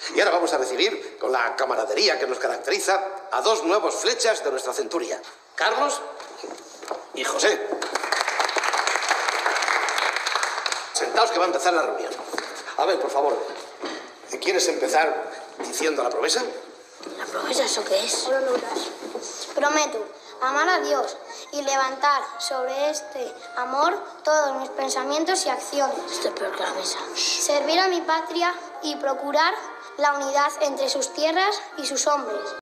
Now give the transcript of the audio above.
Y ahora vamos a recibir, con la camaradería que nos caracteriza, a dos nuevos flechas de nuestra centuria, Carlos y José. Sentaos que va a empezar la reunión. A ver, por favor, ¿quieres empezar diciendo la promesa? ¿La promesa eso qué es? Prometo amar a Dios y levantar sobre este amor todos mis pensamientos y acciones. Esto es peor que la mesa. Servir a mi patria y procurar la unidad entre sus tierras y sus hombres.